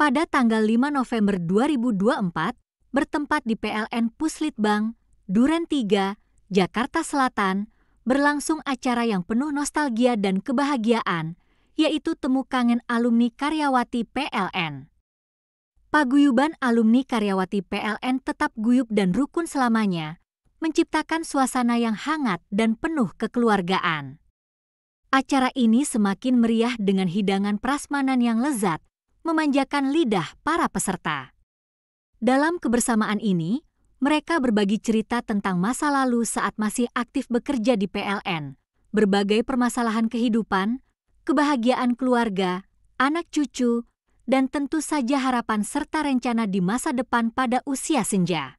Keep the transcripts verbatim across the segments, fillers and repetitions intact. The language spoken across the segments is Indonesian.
pada tanggal lima November dua ribu dua puluh empat bertempat di P L N Puslitbang, Duren tiga, Jakarta Selatan, berlangsung acara yang penuh nostalgia dan kebahagiaan, yaitu Temu Kangen Alumni Karyawati P L N. Paguyuban alumni Karyawati P L N tetap guyup dan rukun selamanya, menciptakan suasana yang hangat dan penuh kekeluargaan. Acara ini semakin meriah dengan hidangan prasmanan yang lezat, memanjakan lidah para peserta. Dalam kebersamaan ini, mereka berbagi cerita tentang masa lalu saat masih aktif bekerja di P L N, berbagai permasalahan kehidupan, kebahagiaan keluarga, anak cucu, dan tentu saja harapan serta rencana di masa depan pada usia senja.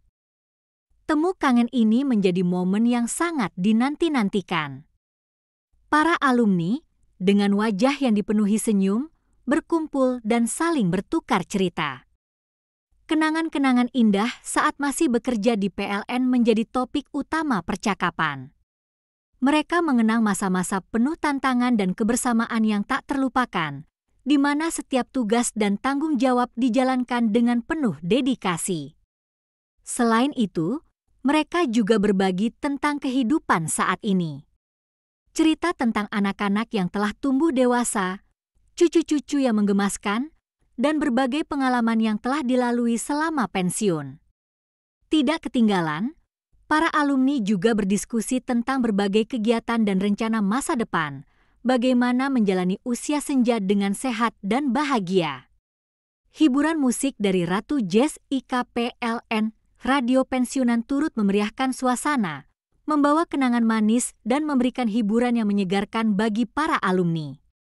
Temu kangen ini menjadi momen yang sangat dinanti-nantikan. Para alumni, dengan wajah yang dipenuhi senyum, berkumpul dan saling bertukar cerita. Kenangan-kenangan indah saat masih bekerja di P L N menjadi topik utama percakapan. Mereka mengenang masa-masa penuh tantangan dan kebersamaan yang tak terlupakan, di mana setiap tugas dan tanggung jawab dijalankan dengan penuh dedikasi. Selain itu, mereka juga berbagi tentang kehidupan saat ini. Cerita tentang anak-anak yang telah tumbuh dewasa, cucu-cucu yang menggemaskan, dan berbagai pengalaman yang telah dilalui selama pensiun. Tidak ketinggalan, para alumni juga berdiskusi tentang berbagai kegiatan dan rencana masa depan, bagaimana menjalani usia senja dengan sehat dan bahagia. Hiburan musik dari Ratu Jazz I K P L N Radio Pensiunan turut memeriahkan suasana, membawa kenangan manis dan memberikan hiburan yang menyegarkan bagi para alumni.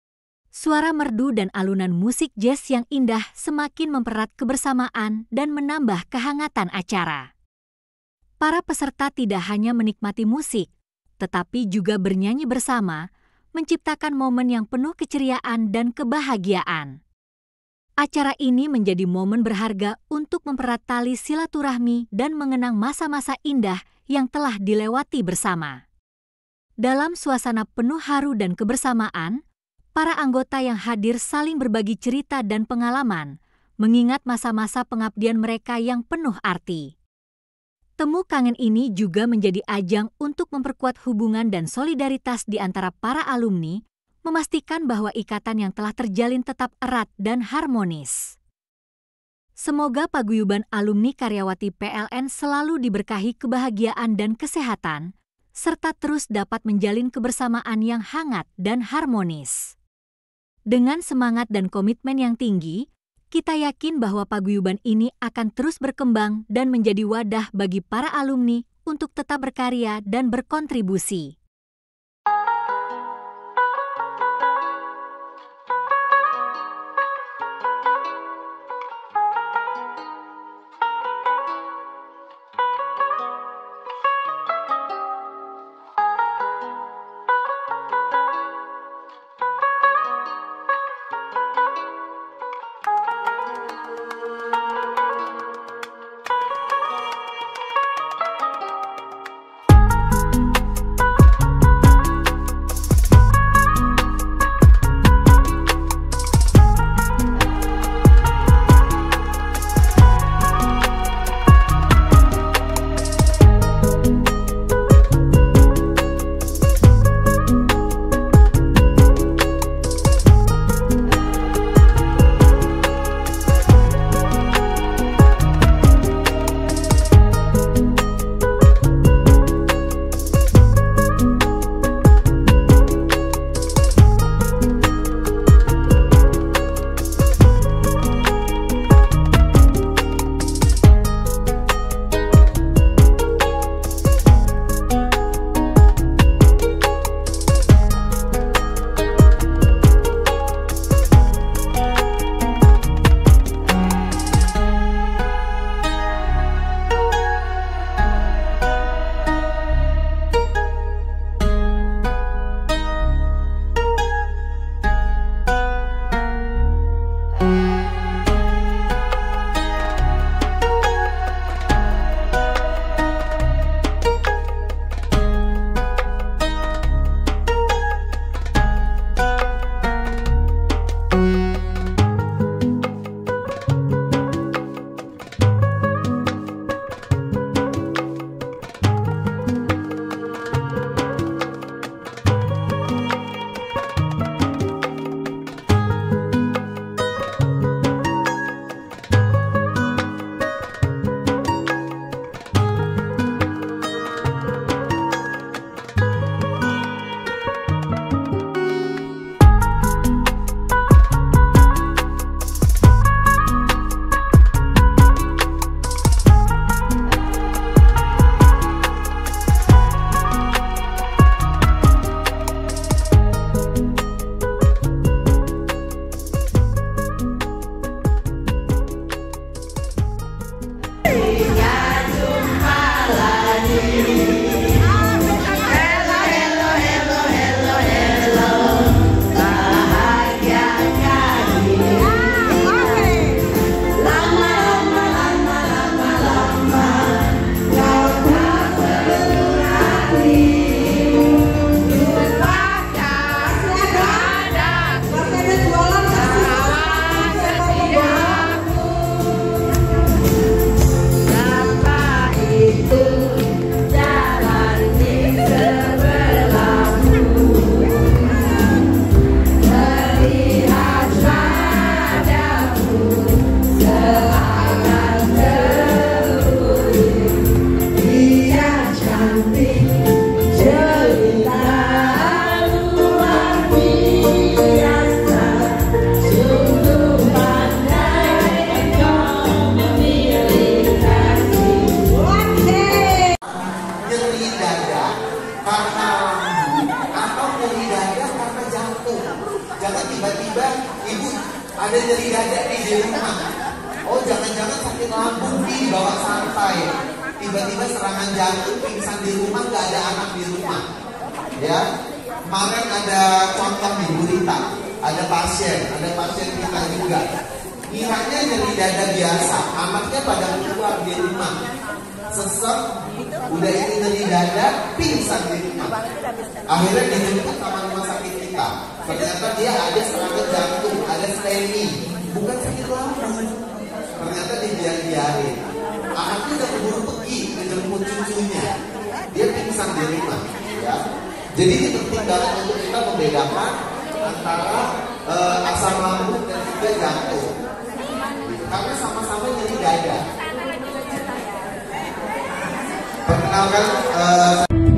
Suara merdu dan alunan musik jazz yang indah semakin mempererat kebersamaan dan menambah kehangatan acara. Para peserta tidak hanya menikmati musik, tetapi juga bernyanyi bersama, menciptakan momen yang penuh keceriaan dan kebahagiaan. Acara ini menjadi momen berharga untuk mempererat tali silaturahmi dan mengenang masa-masa indah yang telah dilewati bersama. Dalam suasana penuh haru dan kebersamaan, para anggota yang hadir saling berbagi cerita dan pengalaman, mengingat masa-masa pengabdian mereka yang penuh arti. Temu kangen ini juga menjadi ajang untuk memperkuat hubungan dan solidaritas di antara para alumni, memastikan bahwa ikatan yang telah terjalin tetap erat dan harmonis. Semoga paguyuban alumni Karyawati P L N selalu diberkahi kebahagiaan dan kesehatan, serta terus dapat menjalin kebersamaan yang hangat dan harmonis. Dengan semangat dan komitmen yang tinggi, kita yakin bahwa paguyuban ini akan terus berkembang dan menjadi wadah bagi para alumni untuk tetap berkarya dan berkontribusi. tiba-tiba ibu ada nyeri dada di rumah. Oh, jangan-jangan sakit lambung di bawah santai. Tiba-tiba serangan jantung, pingsan di rumah, nggak ada anak di rumah. Ya, kemarin ada contoh nih Bu Rita, ada pasien, ada pasien kita juga. Kiranya nyeri dada biasa, anaknya pada keluar di rumah. Sesek, udah ini nyeri dada, pingsan di rumah. Akhirnya dijemput sama rumah sakit kita. Ternyata dia ada serangan jantung, ada STEMI, bukan sakit lambung. Ternyata dibiar-biarin. Anaknya udah keburu pergi menjemput cucunya, dia pingsan di rumah. Ya, jadi ini penting banget untuk kita membedakan antara uh, asam lambung dan juga jantung, karena sama-sama nyeri dada. Perkenalkan. Uh,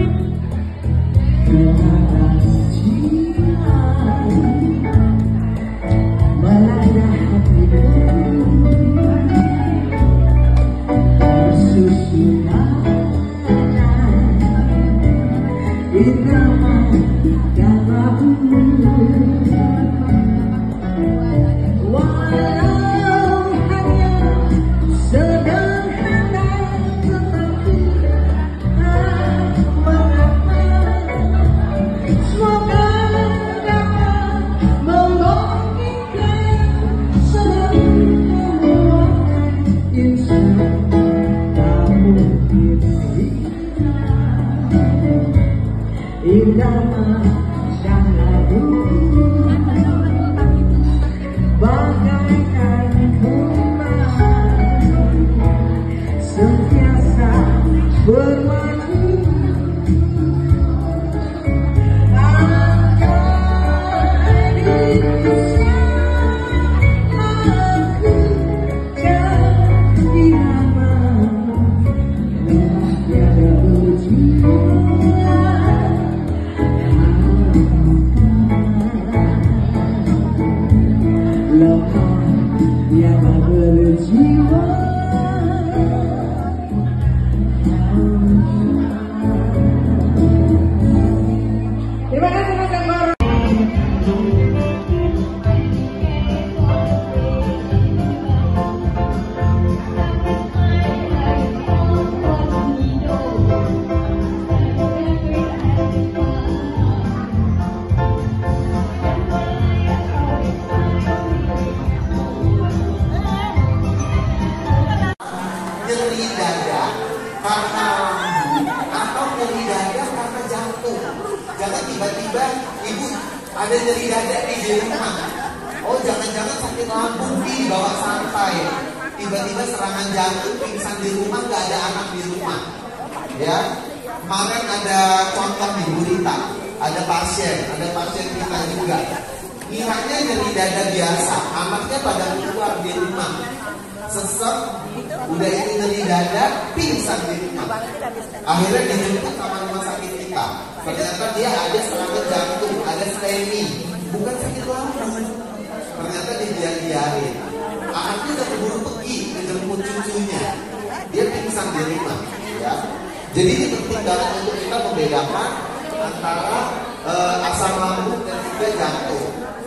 nyeri dada karena lambung atau nyeri dada karena jantung. Jangan tiba-tiba ibu ada nyeri dada di rumah. Oh, jangan-jangan sakit lambung di bawah santai. Tiba-tiba serangan jantung, pingsan di rumah, nggak ada anak di rumah. Ya, kemarin ada contoh nih Bu Rita, ada pasien, ada pasien kita juga. Kiranya nyeri dada biasa, anaknya pada keluar di rumah. Sesek, udah ini nyeri dada, pingsan di rumah. Akhirnya dijemput sama rumah sakit kita. Ternyata dia ada serangan jantung, ada STEMI, bukan sakit lambung. Ternyata dibiar-biarin. Anaknya udah keburu pergi menjemput cucunya, dia pingsan di rumah. Ya, jadi ini penting banget untuk kita membedakan antara uh, asam lambung dan juga jantung,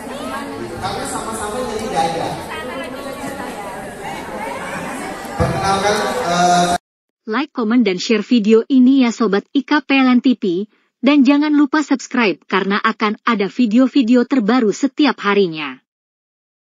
karena sama-sama nyeri dada. Perkenalkan, uh... like, komen, dan share video ini ya Sobat I K P L N T V, dan jangan lupa subscribe karena akan ada video-video terbaru setiap harinya.